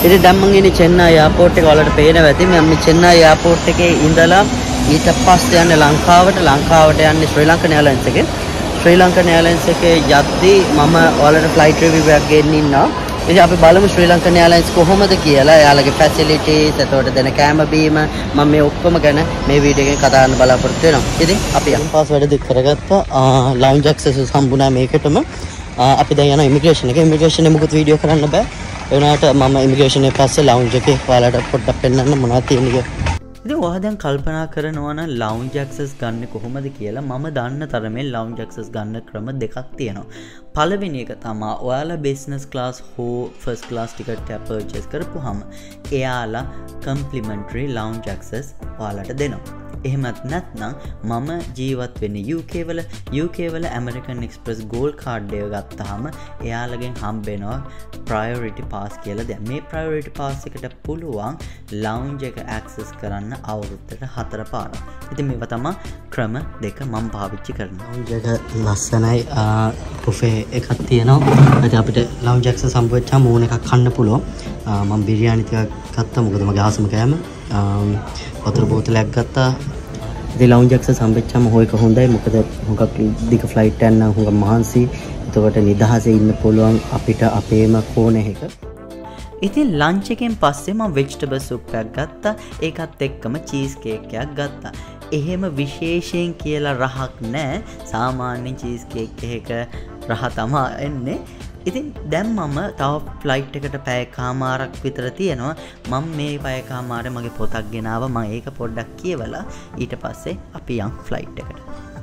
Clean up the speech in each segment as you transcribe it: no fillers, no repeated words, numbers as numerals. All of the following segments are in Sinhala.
ඉතින් දැන් මම ඉන්නේ චෙන්නයි එයාපෝට් එක වලට පේනවා ඇති. මම චෙන්නයි එයාපෝට් එකේ ඉඳලා ඊට පස්සේ යන්නේ ලංකාවට යන්නේ ශ්‍රී ලංකන් එයර්ලයින්ස් එකේ. ශ්‍රී ලංකන් එයර්ලයින්ස් එකේ යද්දී මම ඔයාලට ෆ්ලයිට් රිවිව් එකක් ගෙන්න ඉන්නවා. ඉතින් අපි බලමු ශ්‍රී ලංකන් එයර්ලයින්ස් කොහොමද කියලා. එයාලගේ ෆැසිලිටිස්, එතකොට දෙන කැම බීම මම මේ ඔක්කොම ගැන මේ වීඩියෝ එකෙන් කතා කරන්න බලාපොරොත්තු වෙනවා. ඉතින් අපි යම් පාස් වැඩ දෙක කරගත්තා. ලවුන්ජ් ඇක්සස් හම්බුණා මේකටම. අපි දැන් යනවා ඉමිග්‍රේෂන් එකේ. ඉමිග්‍රේෂන් එකේ මොකද වීඩියෝ කරන්න බෑ. ඒ වුණාට මම ඉමිග්‍රේෂන් එකේ පස්සේ ලවුන්ජ් එකේ ඔයාලට පොඩ්ඩක් පෙන්නන්න මොනවද තියෙන්නේ කියලා. ඉතින් ඔයා දැන් කල්පනා කරනවා නම් ලවුන්ජ් ඇක්සස් ගන්න කොහොමද කියලා. මම දන්න තරමේ ලවුන්ජ් ඇක්සස් ගන්න ක්‍රම දෙකක් තියෙනවා. පළවෙනි එක තමයි ඔයාලා බිස්නස් ක්ලාස් හෝ ෆස්ට් ක්ලාස් ටිකට් එක පර්චේස් කරපුවාම එයාලා කම්ප්ලිමන්ටරි ලවුන්ජ් ඇක්සස් ඔයාලට දෙනවා. එහෙමත් නැත්නම් මම ජීවත් වෙන්නේ UK වල ඇමරිකන් එක්ස්ප්‍රස් ගෝල්ඩ් කාඩ් එක ගත්තාම එයාලගෙන් හම්බ වෙනවා ප්‍රයොරිටි පාස් කියලා දෙයක්. මේ ප්‍රයොරිටි පාස් එකට පුළුවන් ලවුන්ජ් එක ඇක්සස් කරන්න අවුරුද්දට 4 පාරක්. ඉතින් මේවා තමයි ක්‍රම දෙක මම පාවිච්චි කරනවා. ලවුන්ජ් එක ලස්සනයි. බුෆේ එකක් තියෙනවා. ඉතින් අපිට ලවුන්ජ් ඇක්සස් හම්බ වෙච්චාම ඕන එකක් කන්න පුළුවන්. මම බිරියානි ටිකක් ගත්තා. මොකද මගේ ආසම කෑම. වතුර බෝතලයක් ගත්තා. ඉතින් ලවුන්ජ් ඇක්සස් හම්බෙච්චාම හොයක හොඳයි. මොකද හුඟක් දිග ෆ්ලයිට් එකක් නම් හුඟක් මහන්සි. එතකොට නිදහසේ ඉන්න පුළුවන් අපිට අපේම කෝණේ එක. ඉතින් ලන්ච් එකෙන් පස්සේ මම වෙජිටබල් සුප් එකක් ගත්තා. ඒකත් එක්කම චීස් කේක් එකක් ගත්තා. එහෙම විශේෂයෙන් කියලා රහක් නැහැ. සාමාන්‍ය චීස් කේක් එකක රහ තමයි එන්නේ. ඉතින් දැන් මම තව ෆ්ලයිට් එකට පැය කමාරක් විතර තියෙනවා. මම මේ පැය කමාරේ මගේ පොතක් ගෙනාවා. මම ඒක පොඩ්ඩක් කියවලා ඊට පස්සේ අපි යන් ෆ්ලයිට් එකට.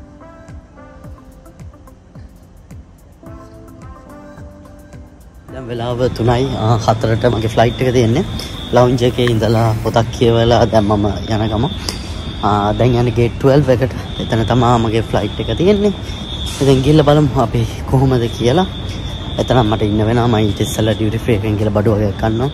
දැන් වෙලාව 3:04ට මගේ ෆ්ලයිට් එක තියෙන්නේ. ලවුන්ජ් එකේ ඉඳලා පොතක් කියවලා දැන් මම යන ගම. දැන් යන්නේ ගේට් 12 එකට. එතන තමයි මගේ ෆ්ලයිට් එක තියෙන්නේ. ඉතින් ගිහලා බලමු අපි කොහොමද කියලා. එතන මට ඉන්න වෙනවා. මම ඊට ඉස්සෙල්ලා ඩියුටි ෆ්‍රී එකෙන් කියලා බඩු වගේ ගන්නවා.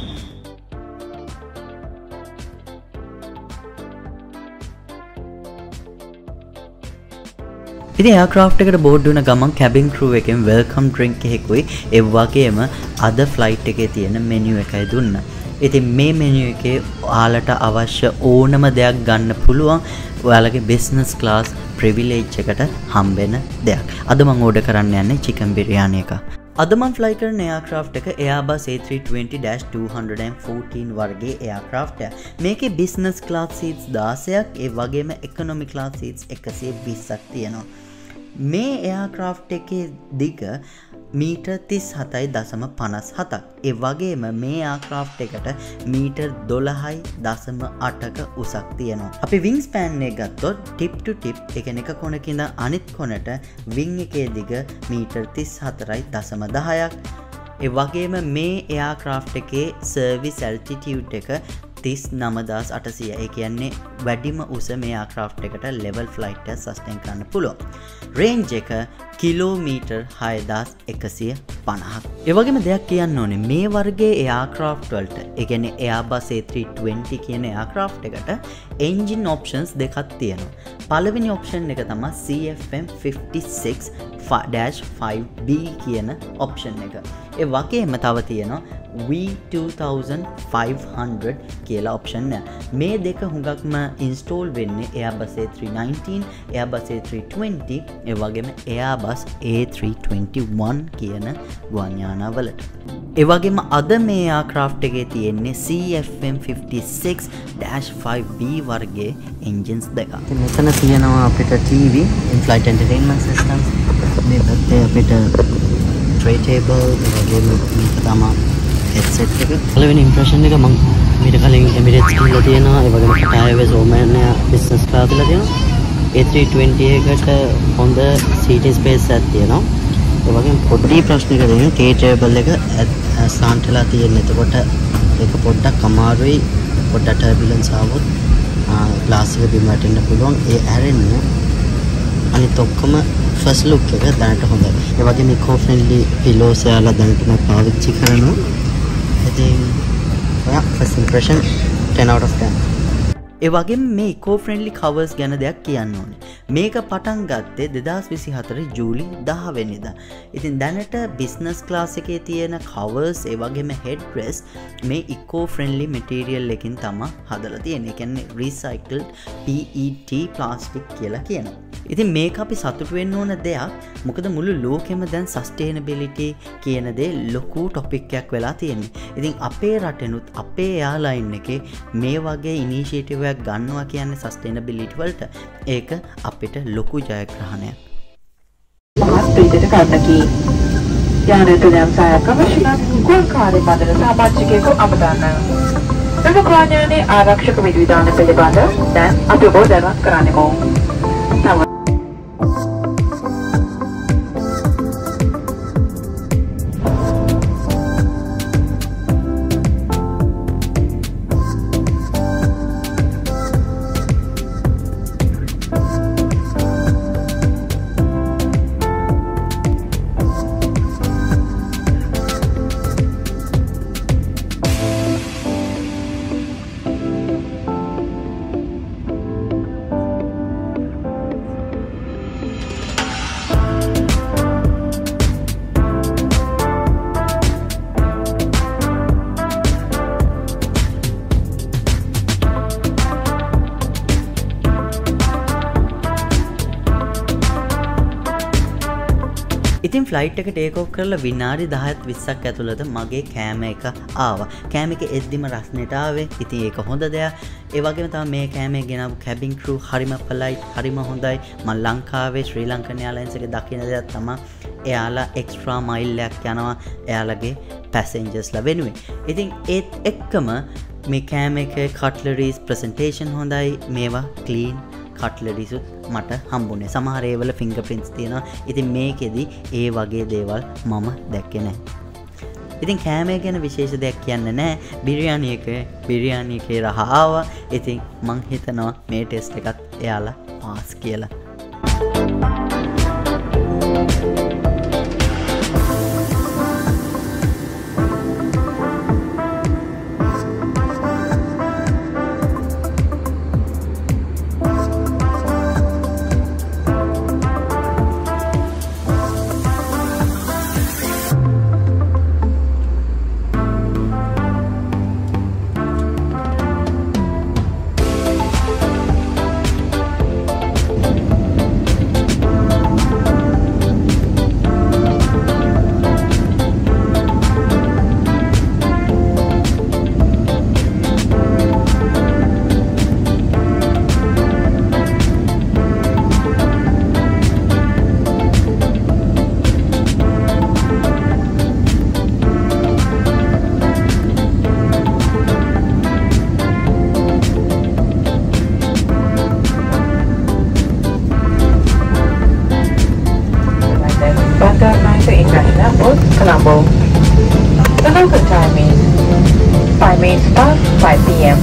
ඉතින් එයාක්‍රාෆ්ට් එකට බෝඩ් වුණ ගමන් කැබින් ක්‍රූ එකෙන් වෙල්කම් ඩ්‍රින්ක් එකකුයි ඒ වගේම අද ෆ්ලයිට් එකේ තියෙන මෙනු එකයි දුන්නා. ඉතින් මේ මෙනු එකේ ඔයාලට අවශ්‍ය ඕනම දෙයක් ගන්න පුළුවන්. ඔයාලගේ බිස්නස් ක්ලාස් ප්‍රිවිලේජ් එකට හම්බෙන දෙයක්. අද මම ඕඩර් කරන්න යන්නේ චිකන් බිරියානි එක. අද මම ෆ්ලයි කරන එයාක්‍රාෆ්ට් එක Airbus A320-214 වර්ගයේ එයාක්‍රාෆ්ට් එක. මේකේ බිස්නස් ක්ලාස් සීට්ස් 16ක් ඒ වගේම ඉකොනොමි ක්ලාස් සීට්ස් 120ක් තියෙනවා. මේ එයාක්‍රාෆ්ට් එකේ දිග මීටර් 37.57ක්. ඒ වගේම මේ එයාක්‍රාෆ්ට් එකට මීටර් 12.8ක උසක් තියෙනවා. අපි විං ස්පෑන් එක ගත්තොත් ටිප් ටු ටිප් ඒ කියන්නේ එක කොනක ඉඳන් අනිත් කොනට විං එකේ දිග මීටර් 34.10ක්. ඒ වගේම මේ එයාක්‍රාෆ්ට් එකේ සර්විස් ඇල්ටිටියුඩ් එක 39800. ඒ කියන්නේ වැඩිම උස මේ එයාක්‍රාෆ්ට් එකට ලෙවල් ෆ්ලයිට් එක සස්ටේන් කරන්න පුළුවන්. රේන්ජ් එක කිලෝමීටර් 6150ක්. ඒ වගේම දෙයක් කියන්න ඕනේ මේ වර්ගයේ එයාක්‍රාෆ්ට් වලට, ඒ කියන්නේ Airbus A320 කියන එයාක්‍රාෆ්ට් එකට එන්ජින් ඔප්ෂන්ස් දෙකක් තියෙනවා. පළවෙනි ඔප්ෂන් එක තමයි CFM56-5B කියන ඔප්ෂන් එක. ඒ වගේම තව තියෙනවා V2500 කියලා ඔප්ෂන් එක. මේ දෙක හුඟක්ම ඉන්ස්ටෝල් වෙන්නේ Airbus A319, Airbus A320, ඒ වගේම Airbus A321 කියන ගුවන් යානවලට. ඒ වගේම අද මේ එයාක්‍රාෆ්ට් එකේ තියෙන්නේ CFM56-5B වර්ගයේ එන්ජින්ස් දෙකක්. මෙතන තියෙනවා අපිට TV, in-flight entertainment systems. මේ පැත්තේ අපිට tray table, ඒ වගේම මේක තමයි headset එක. පළවෙනි impression එක මම මීට කලින් Emirates ගිහලා තියෙනවා. ඒ වගේම Qatar Airways Oman business class වල තියෙනවා. A320 එකට හොඳ seating space එකක් තියෙනවා. ඒ වගේම පොඩි ප්‍රශ්නයක තියෙනවා tray table එක slant වෙලා තියෙන. එතකොට ඒක පොඩ්ඩක් අමාරුයි. පොඩ්ඩක් turbulence ආවොත් glass එක බිම වැටෙන්න පුළුවන්. ඒ ඇරෙන්න අනිත් ඔක්කොම first look එක දැනට හොඳයි. ඒ වගේම eco friendly pillows යාලා දැනට මම පාවිච්චි කරනවා. ඉතින් first impression 10 out of 10. ඒ වගේම මේ ඉකෝ ෆ්‍රෙන්ඩ්ලි කවර්ස් ගැන දෙයක් කියන්න ඕනේ. මේක පටන් ගත්තේ 2024 ජූලි 10 වෙනිදා. ඉතින් දැනට බිස්නස් ක්ලාස් එකේ තියෙන කවර්ස් ඒ වගේම හෙඩ් රෙස්ට් මේ ඉකෝ ෆ්‍රෙන්ඩ්ලි මැටීරියල් එකකින් තමයි හදලා තියෙන්නේ. ඒ කියන්නේ රීසයිකල්ඩ් PET ප්ලාස්ටික් කියලා කියනවා. ඉතින් මේක අපි සතුටු වෙන්න ඕන දෙයක්. මොකද මුළු ලෝකෙම දැන් සස්ටේනබිලිටි කියන දේ ලොකු ටොපික් එකක් වෙලා තියෙන්නේ. ඉතින් අපේ රටෙනුත් අපේ එයාලයින් එකේ මේ වගේ ඉනිෂියේටිව් එකක් ගන්නවා කියන්නේ සස්ටේනබිලිටි වලට ඒක අපිට ලොකු ජයග්‍රහණයක්. මහත් ප්‍රීතියට කරන්නකි. යානතුලියම් සායකවශිලා ගුවන්කාරී බඳල සහභාගීකෙකු අමතන්න. මෙම ග්‍රාහ්‍යනේ ආරක්ෂක විධිවිධාන පිළිබඳ දැන් අපි ඔබ දැනුවත් කරන්නකෝ. ඉතින් ෆ්ලයිට් එක ටේක් ඔෆ් කරලා විනාඩි 10ත් 20ක් ඇතුළත මගේ කෑම එක ආවා. කෑම එක එද්දිම රස්නෙට ආවේ. ඉතින් ඒක හොඳ දෙයක්. ඒ වගේම තමයි මේ කෑම එක ගෙනාවු කැබින් ක්‍රූ හරිම පොලයිට්, හරිම හොඳයි. මම ලංකාවේ ශ්‍රී ලංකන් එයාලයින්ස් එකේ දකින දෙයක් තමයි එයාලා එක්ස්ට්‍රා මයිල් එකක් යනවා එයාලගේ පැසෙන්ජර්ස්ලා වෙනුවෙන්. ඉතින් ඒත් එක්කම මේ කෑම එකේ කට්ලරීස් ප්‍රසන්ටේෂන් හොඳයි. මේවා ක්ලීන් කට්ලරිසුත් මට හම්බුනේ. සමහර ඒවල ෆිංගර්ප්‍රින්ට්ස් තියෙනවා. ඉතින් මේකෙදි ඒ වගේ දේවල් මම දැක්කේ නැහැ. ඉතින් කෑමේ ගැන විශේෂ දෙයක් කියන්න නැහැ. බිරියානි එකේ රහ ආවා. ඉතින් මං හිතනවා මේ ටෙස්ට් එකත් එයාලා පාස් කියලා. Colombo. The local time is 5 minutes past 5 p.m.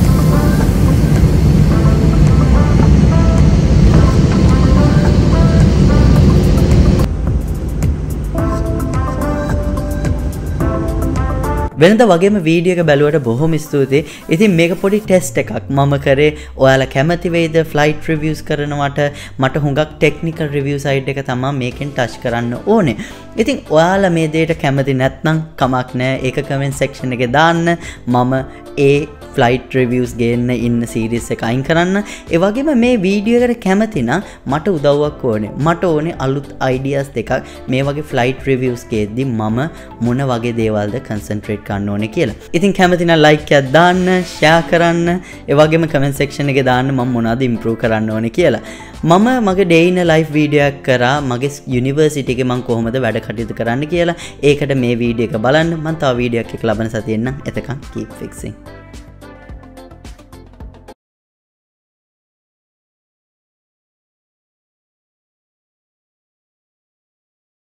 වෙනද වගේම වීඩියෝ එක බැලුවට බොහොම ස්තුතියි. ඉතින් මේක පොඩි ටෙස්ට් එකක් මම කරේ. ඔයාලා කැමති වෙයිද ෆ්ලයිට් රිවිව්ස් කරනවට? මට හුඟක් ටෙක්නිකල් රිවිව් සයිඩ් එක තමයි මේකෙන් ටච් කරන්න ඕනේ. ඉතින් ඔයාලා මේ දෙයට කැමති නැත්නම් කමක් නැහැ. ඒක කමෙන්ට් සෙක්ෂන් එකේ දාන්න. මම ඒ ෆ්ලයිට් රිවිව්ස් ගේන්න ඉන්න සීරීස් එක අයින් කරන්න. ඒ වගේම මේ වීඩියෝ එකට කැමති නම් මට උදව්වක් ඕනේ. මට ඕනේ අලුත් අයිඩියාස් දෙකක් මේ වගේ ෆ්ලයිට් රිවිව්ස් ගේද්දි මම මොන වගේ දේවල්ද කන්සන්ට්‍රේට් කරන්න ඕනේ කියලා. ඉතින් කැමති නම් ලයික් එකක් දාන්න, ෂෙයා කරන්න, ඒ වගේම කමෙන්ට් සෙක්ෂන් එකේ දාන්න මම මොනවද ඉම්ප්‍රූව් කරන්න ඕනේ කියලා. මම මගේ ඩේ ඉන් ලයිෆ් වීඩියෝ එකක් කරා මගේ යුනිවර්සිටි එකේ මම කොහොමද වැඩ කටයුතු කරන්න කියලා. ඒකට මේ වීඩියෝ එක බලන්න. මම තව වීඩියෝ එකක් ලබන සතියේ එන්නම්. එතකන් keep fixing.